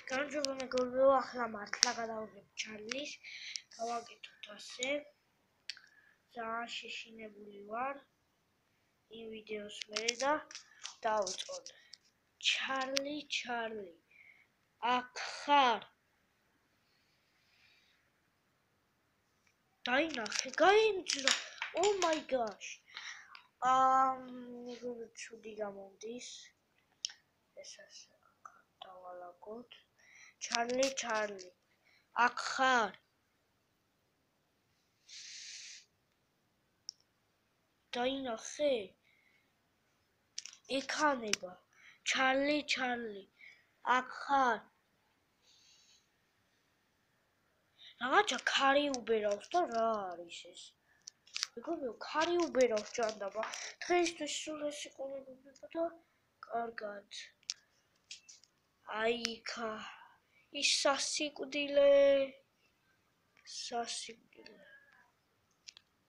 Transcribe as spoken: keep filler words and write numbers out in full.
გამარჯობა მეგობრებო, ახლა მართლა გადავიღებ ჩარლის, გავაკეთოთ ასე. ძალიან შეშინებული ვარ იმ ვიდეოს მერე და დავუწყოთ. ჩარლი, ჩარლი, აქ ხარ? დაინახე, გაიმძვრა. Oh my gosh. აა, მეგობრებო, ცუდი გამომდის. ეს ასე დავალაგოთ. ჩარლი, ჩარლი, აქ ხარ? დაინახე? ეკანება. ჩარლი, ჩარლი, აქ ხარ? რაღაცა ქარი უბერავს და რა არის ეს? მეგობრებო, ქარი უბერავს ჭანდაბა. დღეისთვის სულ ეს იყო მეგობრებო და კარგად. აიქა, ის სასიკვდილე, სასიკვდილე.